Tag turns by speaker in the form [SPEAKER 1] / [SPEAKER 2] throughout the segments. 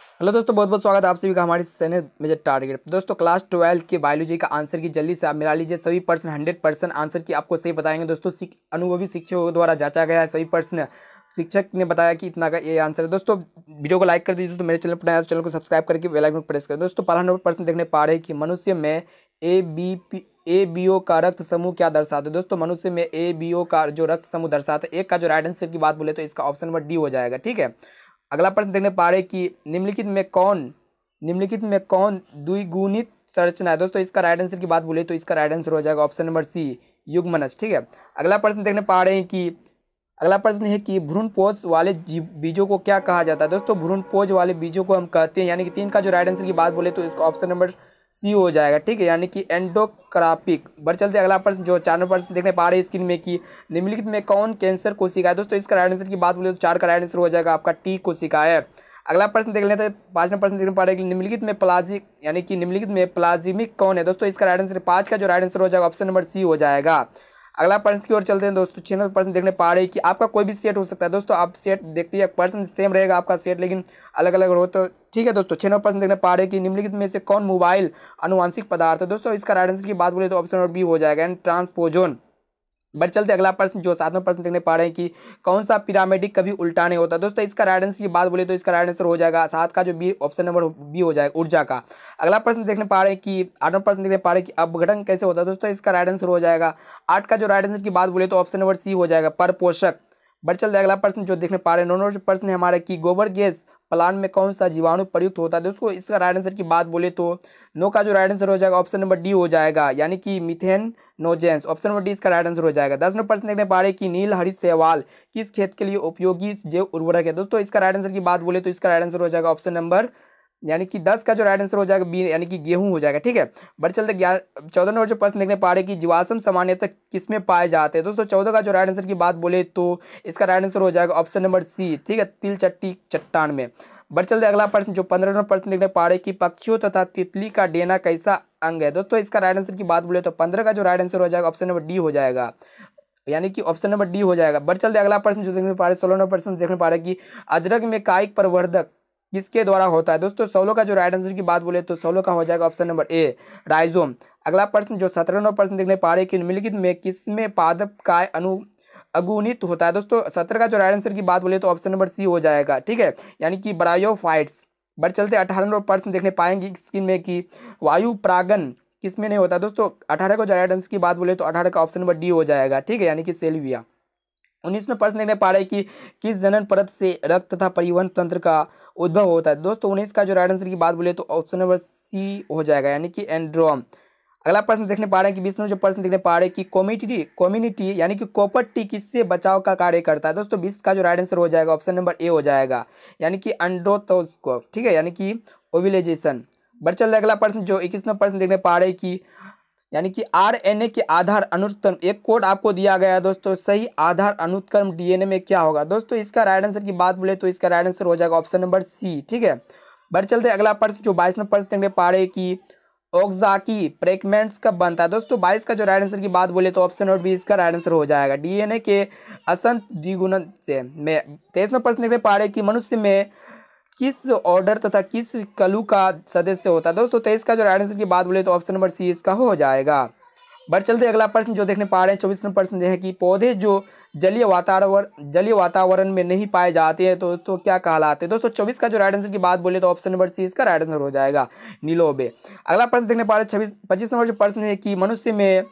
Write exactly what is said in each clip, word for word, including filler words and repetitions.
[SPEAKER 1] Hello दोस्तों, बहुत बहुत स्वागत है आप सभी का हमारे चैनल मेजर टारगेट। दोस्तों क्लास ट्वेल्थ के बायोलॉजी का आंसर की जल्दी से आप मिला लीजिए। सभी प्रश्न हंड्रेड परसेंट आंसर की आपको सही बताएंगे। दोस्तों सिक- अनुभवी शिक्षकों द्वारा जांचा गया है। सभी प्रश्न शिक्षक ने बताया कि इतना का ये आंसर है। दोस्तों वीडियो को लाइक कर दीजिए। दोस्तों मेरे चैनल पर नया है तो चैनल को सब्सक्राइब करके बेल आइकन को प्रेस करें। दोस्तों पहला नंबर प्रश्न देखने पा रहे हैं कि मनुष्य में A B P A B O का रक्त समूह क्या दर्शाते हैं। दोस्तों मनुष्य में ए बी ओ का जो रक्त समूह दर्शाता है, एक का जो राइट आंसर की बात बोले तो इसका ऑप्शन नंबर डी हो जाएगा। ठीक है, अगला प्रश्न देखने पा रहे हैं कि निम्नलिखित में कौन निम्नलिखित में कौन द्विगुणित संरचना है। दोस्तों इसका राइट आंसर की बात बोले तो इसका राइट आंसर हो जाएगा ऑप्शन नंबर सी, युग्मनज। ठीक है, अगला प्रश्न देखने पा रहे हैं कि अगला प्रश्न है कि भ्रूणपोष वाले जीव- बीजों को क्या कहा जाता है। दोस्तों भ्रूणपोष वाले बीजों को हम कहते हैं, यानी कि तीन का जो राइट आंसर की बात बोले तो इसका ऑप्शन नंबर सी हो जाएगा। ठीक है, यानी कि एंडोक्रापिक। बढ़ चलते अगला प्रश्न जो चार नंबर प्रश्न देखने पा रहे हैं स्क्रीन में कि निम्नलिखित में कौन कैंसर कोशिका है। दोस्तों इसका राइट आंसर की बात बोले तो चार का राइट आंसर हो जाएगा आपका टी कोशिका है। अगला प्रश्न देख लेते हैं, पांच नंबर प्रश्न देखने पा रहे हैं कि निम्नलिखित में प्लाजिक यानी कि निम्नलिखित में प्लाज्मिक कौन है। दोस्तों इसका राइट आंसर पांच का जो राइट आंसर हो जाएगा ऑप्शन नंबर सी हो जाएगा। अगला प्रश्न की ओर चलते हैं दोस्तों, छह नंबर प्रश्न देखने पा रहे हैं कि आपका कोई भी सेट हो सकता है। दोस्तों आप सेट देखते हैं, प्रश्न सेम रहेगा आपका सेट, लेकिन अलग अलग हो तो ठीक है। दोस्तों छह नंबर प्रश्न देखने पा रहे हैं कि निम्नलिखित में से कौन मोबाइल अनुवांशिक पदार्थ है। दोस्तों इसका राइट आंसर की बात बोले तो ऑप्शन नंबर बी हो जाएगा, एंड ट्रांसपोजोन। बढ़ चलते अगला प्रश्न जो सातवां प्रश्न देखने पा रहे हैं कि कौन सा पिरामिडिक कभी उल्टा नहीं होता। दोस्तों इसका राइट आंसर की बात बोले तो इसका राइट आंसर हो जाएगा सात का जो बी ऑप्शन नंबर बी हो जाएगा, ऊर्जा का। अगला प्रश्न देखने पा रहे हैं कि आठवां प्रश्न देखने पा रहे हैं कि अपघटन कैसे होता है। दोस्तों इसका राइट आंसर हो जाएगा आठ का जो राइट आंसर की बात बोले तो ऑप्शन नंबर सी हो जाएगा, परपोषक। बढ़ चलते अगला प्रश्न जो देखने पा रहे हैं, नौ नंबर प्रश्न है हमारा कि गोबर गैस प्लांट में कौन सा जीवाणु प्रयुक्त होता है। दोस्तों इसका राइट आंसर की बात बोले तो नो का जो राइट आंसर हो जाएगा ऑप्शन नंबर डी हो जाएगा, यानी कि मिथेन नोजेंस। ऑप्शन नंबर डी इसका राइट आंसर हो जाएगा। दस नंबर प्रश्न देखने पा रहे हैं कि नील हरित शैवाल किस खेत के लिए उपयोगी जैव उर्वरक है। दोस्तों इसका राइट आंसर की बात बोले तो इसका राइट आंसर हो जाएगा ऑप्शन नंबर यानी कि दस का जो राइट आंसर हो जाएगा बी, यानी कि गेहूं हो जाएगा। ठीक है, बढ़ चलते ग्यारह चौदह नंबर जो प्रश्न देखने पा रहे हैं कि जीवाश्म सामान्यतः किसमें पाए जाते हैं। दोस्तों चौदह का जो राइट आंसर की बात बोले तो इसका राइट आंसर हो जाएगा ऑप्शन नंबर सी, ठीक है, तिल चट्टी चट्टान में। बढ़ चलते अगला प्रश्न जो पंद्रह नंबर प्रश्न देखने पा रहे हैं कि पक्षियों तथा तितली का डेना कैसा अंग है। दोस्तों इसका राइट आंसर की बात बोले तो पंद्रह का जो राइट आंसर हो जाएगा ऑप्शन नंबर डी हो जाएगा, यानी कि ऑप्शन नंबर डी हो जाएगा। बढ़ चलते अगला प्रश्न जो देखने पा रहे सोलह नंबर प्रश्न देखने पा रहे कि अदरक में कायिक प्रवर्धक किसके द्वारा होता है। दोस्तों सोलह का जो राइट आंसर की बात बोले तो सोलह का हो जाएगा ऑप्शन नंबर ए, राइजोम। अगला प्रश्न जो सत्रह नंबर प्रश्न देखने पा रहे कि निम्नलिखित में किसमें पादप काय अनु अगुणित होता है। दोस्तों सत्रह का जो राइट आंसर की बात बोले तो ऑप्शन नंबर सी हो जाएगा, ठीक है, यानी कि ब्रायोफाइट्स। बढ़ चलते अठारह नंबर प्रश्न देखने पाएंगे स्क्रीन में कि वायु प्रागन किसमें नहीं होता। दोस्तों अठारह को जो राइट आंसर की बात बोले तो अठारह का ऑप्शन नंबर डी हो जाएगा, ठीक है, यानी कि सेल्विया। उन्नीसवें प्रश्न देखने पा रहे हैं कि किस जनन परत से रक्त तथा परिवहन तंत्र का उद्भव होता है। दोस्तों उन्नीस का जो राइट आंसर की बात बोले तो ऑप्शन नंबर सी हो जाएगा, यानी कि एंड्रोम। अगला प्रश्न देखने पा रहे हैं कि बीस नंबर जो प्रश्न देखने पा रहे हैं कि कम्युनिटी कम्युनिटी यानी कि कॉपर टी किससे बचाव का कार्य करता है। दोस्तों बीस का जो राइट आंसर हो जाएगा ऑप्शन नंबर ए हो जाएगा, यानी कि अंडोत्सर्ग, ठीक है, यानी कि ओव्यूलेशन। बढ़ चल अगला प्रश्न जो इक्कीस नंबर प्रश्न देखने पा रहे हैं कि यानी कि आरएनए के आधार अनुक्रम एक कोड आपको दिया गया है। दोस्तों सही आधार अनुक्रम डीएनए में क्या होगा। दोस्तों इसका राइट आंसर की बात बोले तो इसका राइट आंसर हो जाएगा ऑप्शन नंबर सी, ठीक है। बढ़ चलते अगला प्रश्न जो बाईस नंबर प्रश्न देखने पा रहे हैं कि ऑक्साकी फ्रेगमेंट्स कब बनता है। दोस्तों बाईस का जो राइट आंसर की बात बोले तो ऑप्शन नंबर बी इसका राइट आंसर हो जाएगा, डीएनए के असंत द्विगुणन से। में तेईस नंबर प्रश्न देखने पा रहे हैं कि मनुष्य में किस ऑर्डर तथा किस कलू का सदस्य होता है। दोस्तों तेईस का जो राइट आंसर की बात बोले तो ऑप्शन नंबर सी इसका हो जाएगा। बढ़ चलते अगला प्रश्न जो देखने पा रहे हैं चौबीस नंबर प्रश्न है कि पौधे जो जलीय वातावरण जलीय वातावरण में नहीं पाए जाते हैं तो दोस्तों क्या कहलाते हैं। दोस्तों चौबीस का जो राइट आंसर की बात बोले तो ऑप्शन नंबर सी इसका राइट आंसर हो जाएगा, नीलोबे। अगला प्रश्न देखने पा रहे हैं छब्बीस पच्चीस नंबर जो प्रश्न है कि मनुष्य में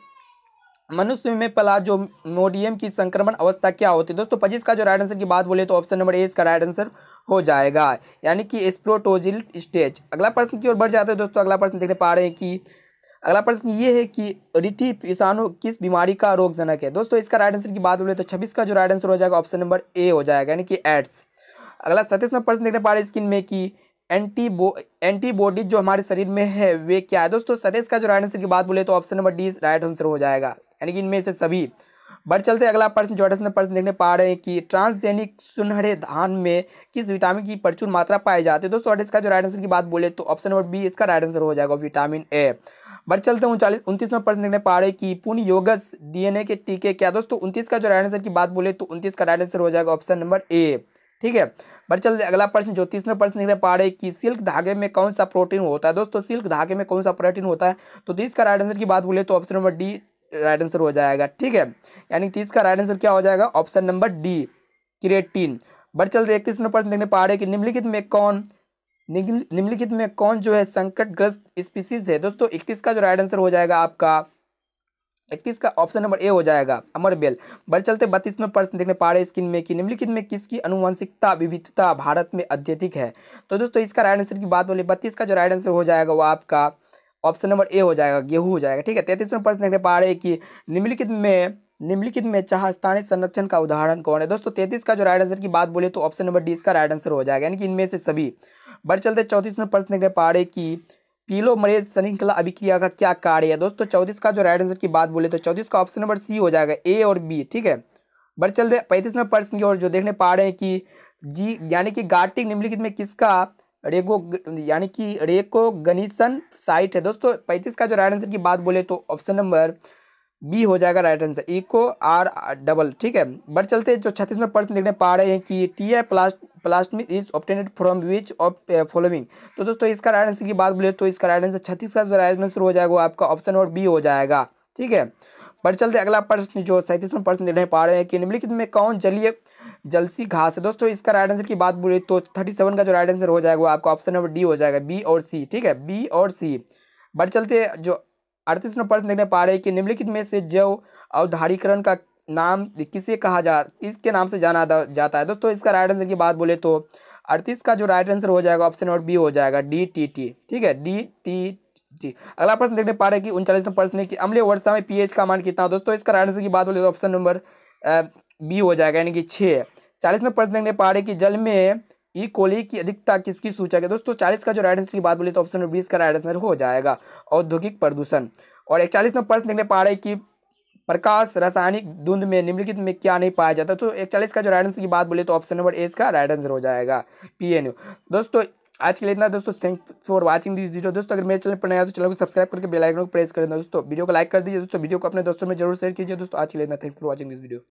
[SPEAKER 1] मनुष्य में प्लाज्मोडियम की संक्रमण अवस्था क्या होती है। दोस्तों पच्चीस का जो राइट आंसर की बात बोले तो ऑप्शन नंबर ए इसका राइट आंसर हो जाएगा, यानी कि स्प्रोटोजिल स्टेज। अगला प्रश्न की ओर बढ़ जाते हैं दोस्तों, अगला प्रश्न देखने पा रहे हैं कि अगला प्रश्न ये है कि रिटी विषाणु किस बीमारी का रोगजनक है। दोस्तों इसका राइट आंसर की बात बोले तो छब्बीस का जो राइट आंसर हो जाएगा ऑप्शन नंबर ए हो जाएगा, यानी कि एड्स। अगला सत्ताईसवां प्रश्न देखने पा रहे हैं स्किन में कि एंटीबो एंटीबॉडी जो हमारे शरीर में है वे क्या है। दोस्तों सत्ताईस का जो राइट आंसर की बात बोले तो option number D right answer हो जाएगा, यानी कि इनमें से सभी। बढ़ चलते अगला प्रश्न जो अठारहवां प्रश्न देखने पा रहे हैं कि ट्रांसजेनिक सुनहरे धान में किस विटामिन की प्रचुर मात्रा पाई जाती है। दोस्तों अट्ठाईस का जो राइट आंसर की बात बोले तो ऑप्शन नंबर बी इसका राइट आंसर हो जाएगा, विटामिन ए। बढ़ चलते हैं उनचालीस उनतीसवां प्रश्न देखने पा रहे हैं कि पुण्य योगस डीएनए के टीके क्या। दोस्तों उनतीस का जो राइट आंसर की बात बोले तो उनतीस का राइट आंसर हो जाएगा ऑप्शन नंबर ए, ठीक है। बट चलते अगला प्रश्न जो तीसरा प्रश्न लिख रहे पा रहे कि सिल्क धागे में कौन सा प्रोटीन होता है। दोस्तों सिल्क धागे में कौन सा प्रोटीन होता है, तो तीस का राइट आंसर की बात बोले तो option number D right answer हो जाएगा। ठीक है, यानी तीस का राइट आंसर क्या हो जाएगा, option number D creatine. But चलते इकतीस नंबर प्रश्न देखने पा रहे कि निम्नलिखित में कौन निम्नलिखित में कौन जो है संकटग्रस्त स्पीसीज है। दोस्तों इकतीस का जो राइट आंसर हो जाएगा आपका इकतीस का ऑप्शन नंबर ए हो जाएगा, अमरबेल। बढ़ चलते बत्तीस में प्रश्न देखने पा रहे स्क्रीन में कि निम्नलिखित में किसकी अनुवांशिकता विविधता भारत में अत्यधिक है। तो दोस्तों इसका राइट आंसर की बात बोले बत्तीस का जो राइट आंसर हो जाएगा वो आपका ऑप्शन नंबर ए हो जाएगा, गेहूं हो जाएगा। ठीक है, तैंतीस में प्रश्न देखने पा रहे कि निम्नलिखित में निम्नलिखित में चाह स्थानीय संरक्षण का उदाहरण कौन है। दोस्तों तैंतीस का जो राइट आंसर की बात बोले तो ऑप्शन नंबर डी इसका राइट आंसर हो जाएगा, यानी कि इनमें से सभी। बढ़ चलते चौंतीस में प्रश्न देखने पा रहे कि पीलोमरेज श्रृंखला अभिक्रिया का क्या कार्य है। दोस्तों चौंतीस का जो राइट आंसर की बात बोले तो चौंतीस का ऑप्शन नंबर सी हो जाएगा, ए और बी। ठीक है, बढ़ चलते पैंतीस में प्रश्न की ओर जो देखने पा रहे हैं कि जी यानी कि गार्टिक निम्नलिखित में किसका रेगो यानी कि रेकोगनिशन साइट है। दोस्तों पैंतीस का जो राइट आंसर की बात बोले तो ऑप्शन नंबर बी हो जाएगा right answer, eco R double. ठीक है, बढ़ चलते जो छत्तीस में प्रश्न देखने पा रहे हैं कि T I plast plastic is obtained from which of following. तो दोस्तों इसका राइट आंसर की बात बोले तो इसका राइट आंसर छत्तीस का जो राइट आंसर हो जाएगा वो आपका ऑप्शन नंबर बी हो जाएगा। ठीक है, बढ़ चलते अगला प्रश्न जो सैंतीस में प्रश्न देखने पा रहे हैं कि निम्नलिखित में कौन जलीय जलसी घास है। दोस्तों इसका राइट आंसर की बात बोले तो थर्टी सेवन का जो राइट आंसर हो जाएगा वो आपका ऑप्शन नंबर डी हो जाएगा, बी और सी। ठीक है, बी और सी। बढ़ चलते जो अड़तीस में प्रश्न देखने पा रहे हैं कि निम्नलिखित में से जैव अवधारीकरण का नाम किसे कहा जा किसके नाम से जाना जाता है। दोस्तों इसका राइट आंसर की बात बोले तो अड़तीस का जो राइट आंसर हो जाएगा ऑप्शन नंबर बी हो जाएगा, डी टी टी। ठीक है, डी टी टी। अगला प्रश्न देखने पा रहे हैं कि उनचालीस में प्रश्न है कि अम्लीय वर्षा में पीएच का मान कितना। दोस्तों इसका राइट आंसर की बात बोले तो ऑप्शन नंबर बी हो जाएगा, यानी कि छः। चालीस में प्रश्न देखने पा रहे हैं कि जल में ई कोली की अधिकता किसकी सूचक है। दोस्तों चालीस का जो राइट आंसर की बात बोले तो ऑप्शन नंबर बीस का राइट आंसर हो जाएगा, औद्योगिक प्रदूषण। और इकतालीस में प्रश्न देखने पा रहे हैं कि प्रकाश रासायनिक धुंध में निम्नलिखित में क्या नहीं पाया जाता। तो इकतालीस का जो राइट आंसर की बात बोले तो ऑप्शन नंबर ए इसका राइट आंसर हो जाएगा, पीएनयू। दोस्तों आज के लिए इतना दोस्तों, thank for watching this video. दोस्तों अगर मेरे चैनल पर नया तो चैनल को सब्सक्राइब करके बेल आइकन को प्रेस कर देना। दोस्तों वीडियो को लाइक कर दीजिए, दोस्तों वीडियो को अपने दोस्तों में जरूर शेयर कीजिए। दोस्तों आज के लिए इतना, thanks for watching this video.